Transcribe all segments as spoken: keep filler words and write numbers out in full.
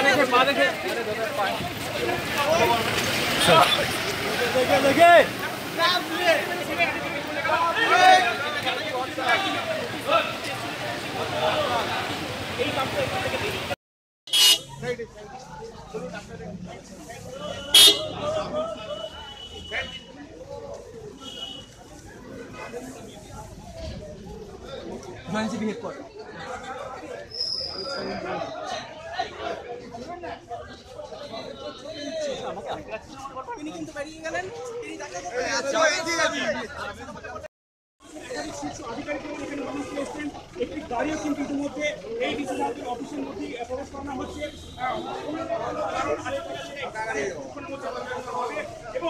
মানসি বিহেভ কর তিনি কিন্তু বেরিয়ে গেলেন তিনি দেখা একটি গাড়িও কিন্তু ইতিমধ্যে এই ডিসি সাহেবের অফিসের মধ্যে প্রবেশ করানো হচ্ছে এবং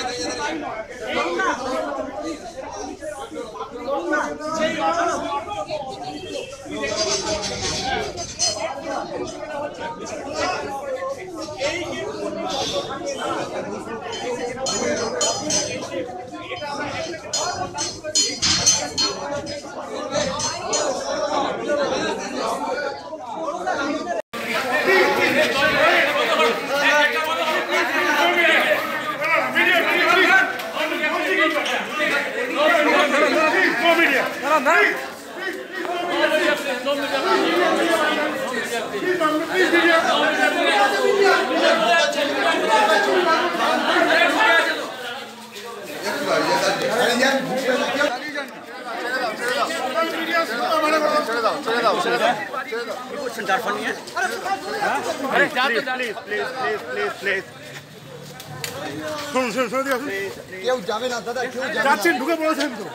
কেউ যাবে না দাদা, কেউ যাচ্ছেন, ঢুকে পড়েছেন তো।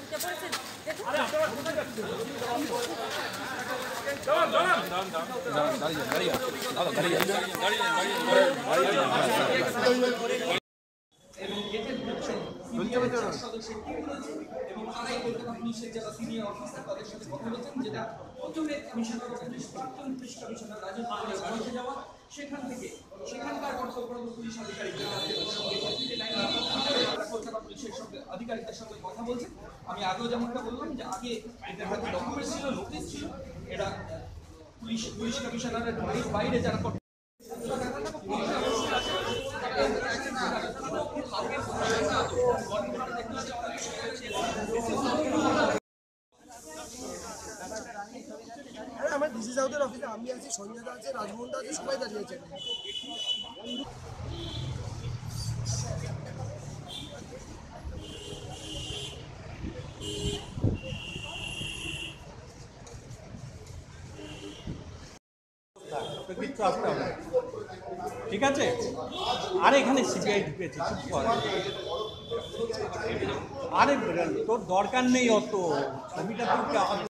এবং তারাই কলকাতা পুলিশের যারা সিনিয়র অফিসার তাদের সাথে কথা বলছেন, যেটা প্রথমে কমিশনার প্রাক্তন পুলিশ কমিশনার রাজীব কুমারের বাড়িতে যাওয়া, সেখান থেকে সেখানকার কর্তব্যরত পুলিশ আধিকারিকদের সঙ্গে কলকাতা পুলিশের সঙ্গে আধিকারিকদের সঙ্গে কথা বলছেন। আমি আগেও যেমনটা বললাম যে আগে এদের হাতে ডকুমেন্টস ছিল, নোটিশ ছিল, এরা পুলিশ পুলিশ কমিশনারের বাড়ির বাইরে যারা আমার ডিসি সাউথের অফিসে আমি আছি, সঞ্জয়দা আছে, রাজমোহনদা আছে, সবাই দাঁড়িয়েছে। ঠিক আছে, আরে এখানে সিবিআই ঢুকেছে, চুপ কর। আরে তোর দরকার নেই অত, ছবিটা তুই